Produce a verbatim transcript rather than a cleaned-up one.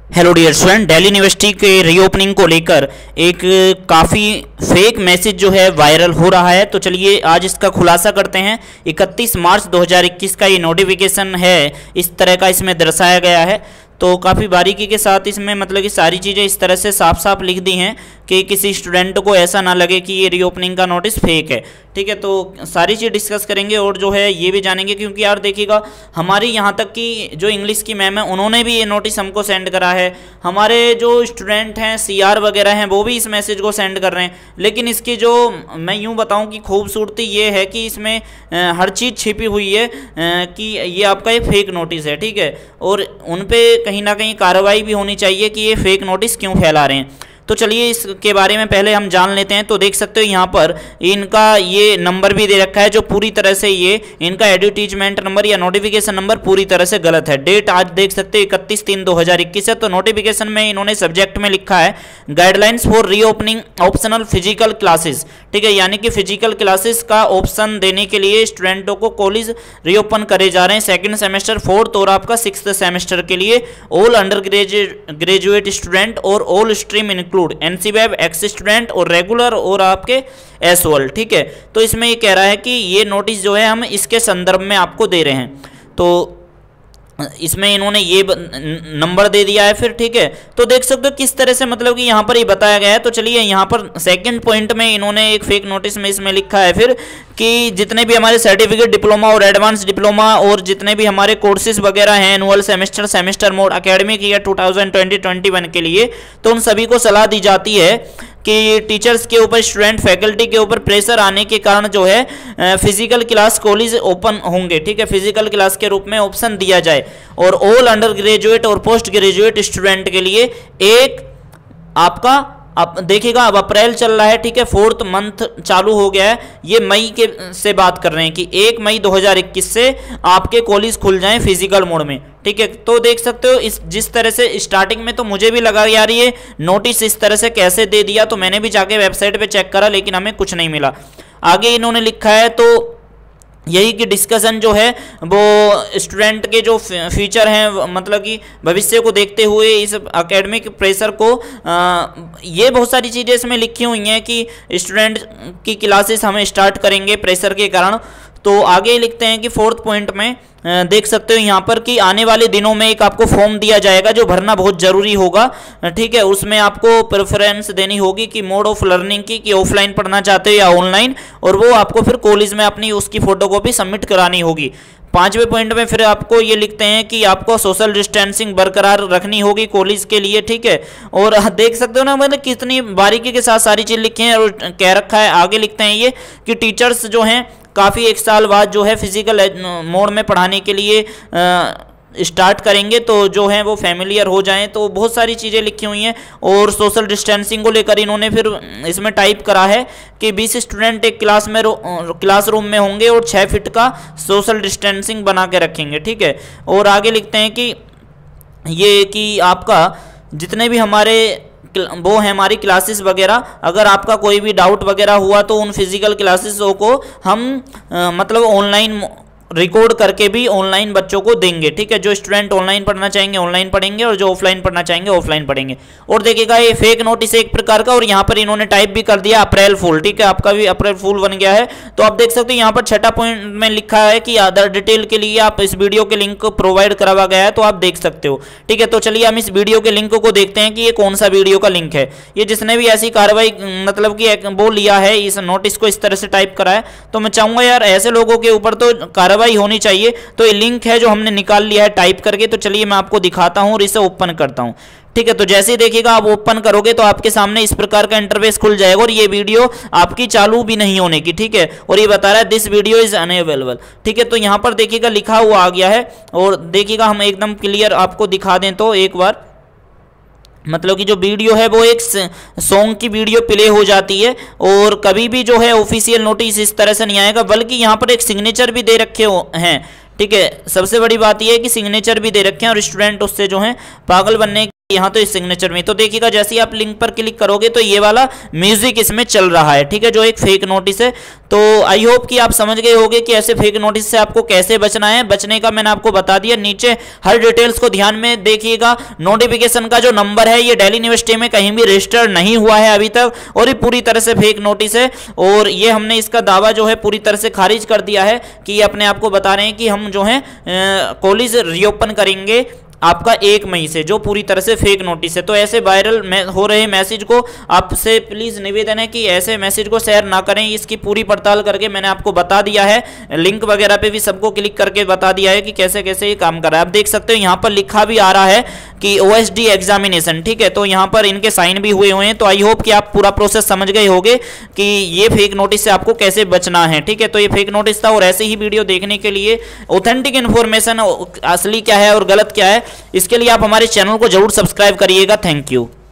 Hello dear student, Delhi university के reopening को लेकर एक काफ़ी फेक मैसेज जो है वायरल हो रहा है। तो चलिए आज इसका खुलासा करते हैं। इकतीस मार्च दो हज़ार इक्कीस का ये नोटिफिकेशन है, इस तरह का इसमें दर्शाया गया है। तो काफ़ी बारीकी के साथ इसमें मतलब कि सारी चीज़ें इस तरह से साफ साफ लिख दी हैं कि किसी स्टूडेंट को ऐसा ना लगे कि ये रीओपनिंग का नोटिस फेक है। ठीक है, तो सारी चीज़ डिस्कस करेंगे और जो है ये भी जानेंगे, क्योंकि यार देखिएगा हमारी यहाँ तक कि जो इंग्लिश की मैम है उन्होंने भी ये नोटिस हमको सेंड करा है, हमारे जो स्टूडेंट हैं सीआर वगैरह हैं वो भी इस मैसेज को सेंड कर रहे हैं। लेकिन इसकी जो मैं यूँ बताऊँ कि खूबसूरती ये है कि इसमें हर चीज़ छिपी हुई है कि ये आपका एक फेक नोटिस है। ठीक है, और उन पर कहीं ना कहीं कार्रवाई भी होनी चाहिए कि ये फेक नोटिस क्यों फैला रहे हैं। तो चलिए इसके बारे में पहले हम जान लेते हैं। तो देख सकते हो यहाँ पर इनका ये नंबर भी दे रखा है जो पूरी तरह से ये इनका एडवर्टीजमेंट नंबर या नोटिफिकेशन नंबर पूरी तरह से गलत है। डेट आज देख सकते हो इकतीस तीन दो हज़ार इक्कीस है। तो नोटिफिकेशन में इन्होंने सब्जेक्ट में लिखा है guidelines for reopening optional physical classes. ठीक है, यानी कि फिजिकल क्लासेस का ऑप्शन देने के लिए स्टूडेंटों को कॉलेज रीओपन करे जा रहे हैं सेकेंड सेमेस्टर, फोर्थ और आपका सिक्स्थ सेमेस्टर के लिए। ऑल अंडर ग्रेजुएट स्टूडेंट और all stream include NCWEB, ex student और रेगुलर और आपके एसओएल। ठीक है, तो इसमें ये कह रहा है कि ये नोटिस जो है हम इसके संदर्भ में आपको दे रहे हैं। तो इसमें इन्होंने ये नंबर दे दिया है फिर। ठीक है, तो देख सकते हो किस तरह से मतलब कि यहाँ पर ये बताया गया है। तो चलिए यहाँ पर सेकंड पॉइंट में इन्होंने एक फेक नोटिस में इसमें लिखा है फिर कि जितने भी हमारे सर्टिफिकेट, डिप्लोमा और एडवांस डिप्लोमा और जितने भी हमारे कोर्सेज वगैरह हैं annual semester, semester mode, academic year two thousand twenty twenty one के लिए, तो उन सभी को सलाह दी जाती है कि टीचर्स के ऊपर, स्टूडेंट फैकल्टी के ऊपर प्रेशर आने के कारण जो है फिजिकल क्लास कॉलेज ओपन होंगे। ठीक है, फिजिकल क्लास के रूप में ऑप्शन दिया जाए और ऑल अंडर ग्रेजुएट और पोस्ट ग्रेजुएट स्टूडेंट के लिए एक आपका अब देखिएगा अब अप्रैल चल रहा है। ठीक है, फोर्थ मंथ चालू हो गया है, ये मई के से बात कर रहे हैं कि एक मई दो हज़ार इक्कीस से आपके कॉलेज खुल जाएं फिजिकल मोड में। ठीक है, तो देख सकते हो इस जिस तरह से स्टार्टिंग में तो मुझे भी लगा यार ये नोटिस इस तरह से कैसे दे दिया, तो मैंने भी जाके वेबसाइट पे चेक करा लेकिन हमें कुछ नहीं मिला। आगे इन्होंने लिखा है तो यही कि डिस्कशन जो है वो स्टूडेंट के जो फ्यूचर हैं, मतलब कि भविष्य को देखते हुए इस एकेडमिक प्रेशर को आ, ये बहुत सारी चीज़ें इसमें लिखी हुई हैं कि स्टूडेंट की क्लासेस हमें स्टार्ट करेंगे प्रेशर के कारण। तो आगे लिखते हैं कि फोर्थ पॉइंट में देख सकते हो यहाँ पर कि आने वाले दिनों में एक आपको फॉर्म दिया जाएगा जो भरना बहुत ज़रूरी होगा। ठीक है, उसमें आपको प्रेफरेंस देनी होगी कि मोड ऑफ लर्निंग की, कि ऑफलाइन पढ़ना चाहते हो या ऑनलाइन, और वो आपको फिर कॉलेज में अपनी उसकी फ़ोटो कॉपी सबमिट करानी होगी। पांचवें पॉइंट में फिर आपको ये लिखते हैं कि आपको सोशल डिस्टेंसिंग बरकरार रखनी होगी कॉलेज के लिए। ठीक है, और देख सकते हो ना मतलब कितनी बारीकी के साथ सारी चीज़ लिखी है और कह रखा है। आगे लिखते हैं ये कि टीचर्स जो हैं काफ़ी एक साल बाद जो है फिजिकल मोड में पढ़ाने के लिए स्टार्ट करेंगे, तो जो है वो फैमिलियर हो जाएं। तो बहुत सारी चीज़ें लिखी हुई हैं और सोशल डिस्टेंसिंग को लेकर इन्होंने फिर इसमें टाइप करा है कि बीस स्टूडेंट एक क्लास में क्लासरूम में होंगे और छः फीट का सोशल डिस्टेंसिंग बना के रखेंगे। ठीक है, और आगे लिखते हैं कि ये कि आपका जितने भी हमारे वो है हमारी क्लासेस वगैरह, अगर आपका कोई भी डाउट वगैरह हुआ तो उन फिजिकल क्लासेसों को हम आ, मतलब ऑनलाइन रिकॉर्ड करके भी ऑनलाइन बच्चों को देंगे। ठीक है, जो स्टूडेंट ऑनलाइन पढ़ना चाहेंगे ऑनलाइन पढ़ेंगे और जो ऑफलाइन पढ़ना चाहेंगे ऑफलाइन पढ़ेंगे। और देखिएगा ये फेक नोटिस एक प्रकार का, और यहाँ पर इन्होंने टाइप भी कर दिया अप्रैल फूल। ठीक है, आपका भी अप्रैल फूल बन गया है। तो आप देख सकते हैं यहाँ पर छठा पॉइंट में लिखा है कि अदर डिटेल के लिए आप इस वीडियो के लिंक प्रोवाइड करवा गया है, तो आप देख सकते हो। ठीक है, तो चलिए हम इस वीडियो के लिंक को देखते हैं कि ये कौन सा वीडियो का लिंक है। ये जिसने भी ऐसी कार्रवाई मतलब कि वो लिया है, इस नोटिस को इस तरह से टाइप करा है, तो मैं चाहूँगा यार ऐसे लोगों के ऊपर तो कार्रवाई होनी चाहिए। तो ये लिंक है जो हमने निकाल लिया है टाइप करके। तो चलिए मैं आपको दिखाता हूं और इसे ओपन करता हूं। ठीक है, तो जैसे ही देखिएगा आप ओपन करोगे तो आपके सामने इस प्रकार का इंटरफेस खुल जाएगा और ये वीडियो आपकी चालू भी नहीं होने की। ठीक है, और ये बता रहा है दिस वीडियो इज अनअवेलेबल। ठीक है, तो यहाँ पर देखिएगा लिखा हुआ आ गया है और देखिएगा हम एकदम क्लियर आपको दिखा दें तो एक बार मतलब कि जो वीडियो है वो एक सॉन्ग की वीडियो प्ले हो जाती है और कभी भी जो है ऑफिशियल नोटिस इस तरह से नहीं आएगा, बल्कि यहाँ पर एक सिग्नेचर भी दे रखे हैं। ठीक है, सबसे बड़ी बात यह है कि सिग्नेचर भी दे रखे हैं और स्टूडेंट उससे जो है पागल बनने यहाँ तो इस सिग्नेचर में तो देखिएगा, जैसे ही आप लिंक पर क्लिक करोगे तो ये वाला म्यूजिक इसमें चल रहा है, ठीक है, जो एक फेक नोटिस है। तो आई होप कि आप समझ गए होंगे कि ऐसे फेक नोटिस से आपको कैसे बचना है। बचने का मैंने आपको बता दिया, नीचे हर डिटेल्स को ध्यान में देखिएगा। नोटिफिकेशन का जो नंबर है ये दिल्ली यूनिवर्सिटी में कहीं भी रजिस्टर नहीं हुआ है अभी तक, और ये पूरी तरह से फेक नोटिस है। और ये हमने इसका दावा जो है पूरी तरह से खारिज कर दिया है कि ये अपने आप को बता रहे हैं कि हम जो है कॉलेज रीओपन करेंगे आपका एक मई से, जो पूरी तरह से फेक नोटिस है। तो ऐसे वायरल हो रहे मैसेज को आपसे प्लीज़ निवेदन है कि ऐसे मैसेज को शेयर ना करें। इसकी पूरी पड़ताल करके मैंने आपको बता दिया है, लिंक वगैरह पे भी सबको क्लिक करके बता दिया है कि कैसे कैसे ये काम कर रहा है। आप देख सकते हो यहाँ पर लिखा भी आ रहा है कि ओ एस डी एग्जामिनेशन, ठीक है, तो यहाँ पर इनके साइन भी हुए हुए हैं। तो आई होप कि आप पूरा प्रोसेस समझ गए होंगे कि ये फेक नोटिस से आपको कैसे बचना है, ठीक है। तो ये फेक नोटिस था, और ऐसे ही वीडियो देखने के लिए ऑथेंटिक इन्फॉर्मेशन असली क्या है और गलत क्या है, इसके लिए आप हमारे चैनल को जरूर सब्सक्राइब करिएगा। Thank you.